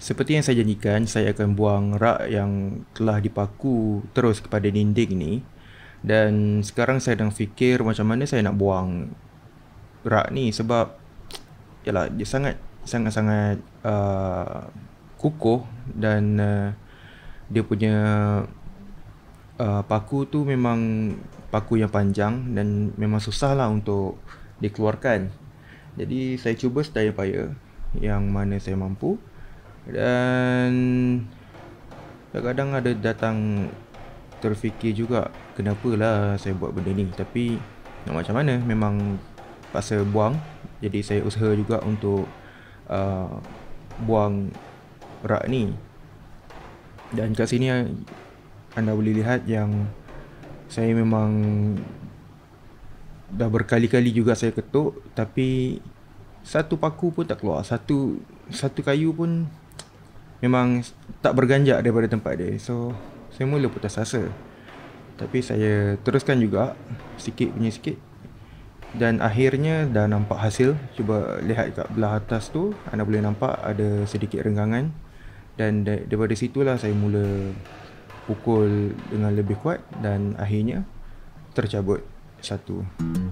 Seperti yang saya janjikan, saya akan buang rak yang telah dipaku terus kepada dinding ni. Dan sekarang saya sedang fikir macam mana saya nak buang rak ni sebab yalah dia sangat-sangat kukuh dan dia punya paku tu memang paku yang panjang dan memang susah lah untuk dikeluarkan. Jadi saya cuba sedaya upaya yang mana saya mampu dan kadang-kadang ada datang terfikir juga kenapalah saya buat benda ni, tapi nak macam mana, memang paksa buang. Jadi saya usaha juga untuk uh, buang rak ni. Dan kat sini anda boleh lihat yang saya memang dah berkali-kali juga saya ketuk, tapi satu paku pun tak keluar. Satu kayu pun memang tak berganjak daripada tempat dia. So saya mula putus asa. Tapi saya teruskan juga sikit punya sikit. Dan akhirnya dah nampak hasil. Cuba lihat kat belah atas tu, anda boleh nampak ada sedikit renggangan. Dan daripada situlah saya mula pukul dengan lebih kuat dan akhirnya tercabut satu.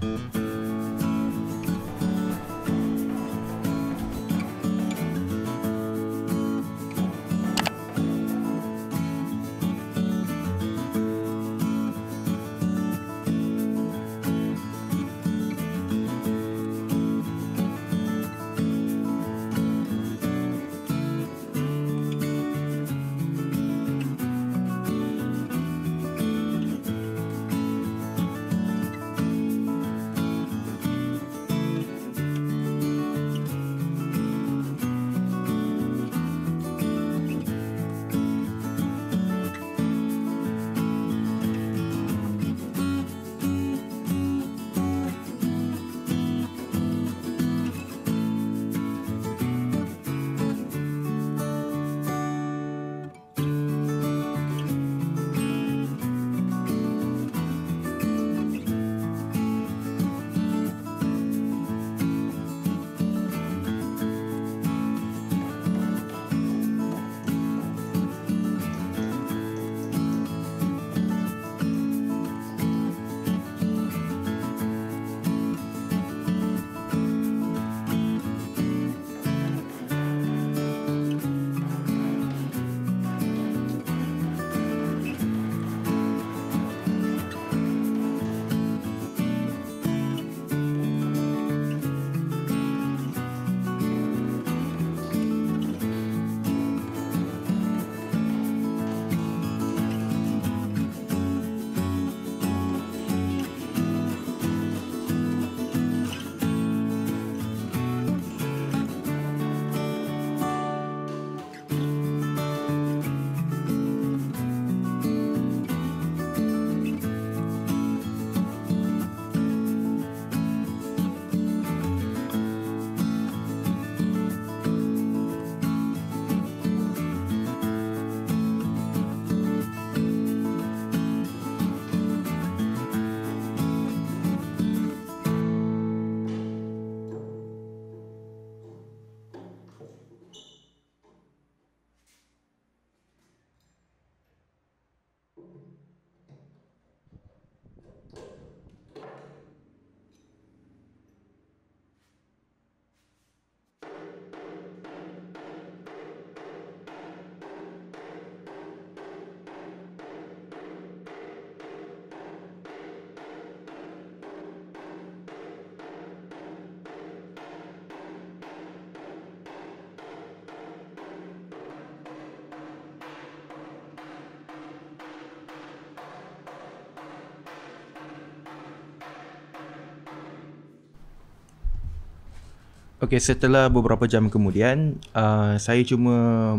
Okey, setelah beberapa jam kemudian, saya cuma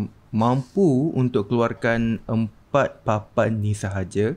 mampu untuk keluarkan 4 papan ni sahaja.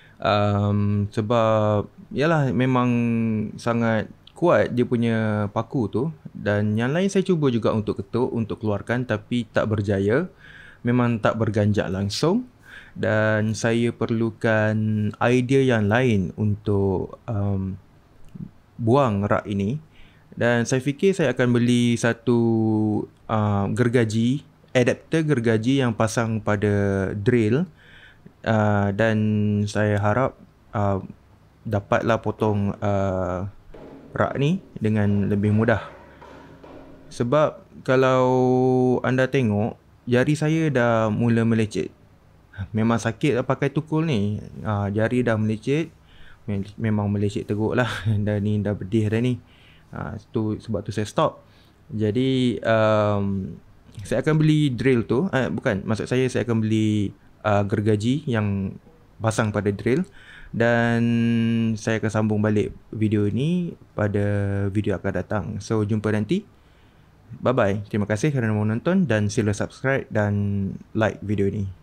Sebab yalah memang sangat kuat dia punya paku tu, dan yang lain saya cuba juga untuk ketuk untuk keluarkan tapi tak berjaya. Memang tak berganjak langsung dan saya perlukan idea yang lain untuk buang rak ini. Dan saya fikir saya akan beli satu gergaji adapter gergaji yang pasang pada drill, dan saya harap dapatlah potong rak ni dengan lebih mudah. Sebab kalau anda tengok, jari saya dah mula melecet. Memang sakit lah pakai tukul ni. Jari dah melecet. Memang melecet teruk lah. Dah bedih dah ni. Sebab tu saya stop. Jadi saya akan beli drill tu. Bukan, maksud saya akan beli gergaji yang pasang pada drill. Dan saya akan sambung balik video ni pada video akan datang. So jumpa nanti. Bye bye. Terima kasih kerana menonton dan sila subscribe dan like video ni.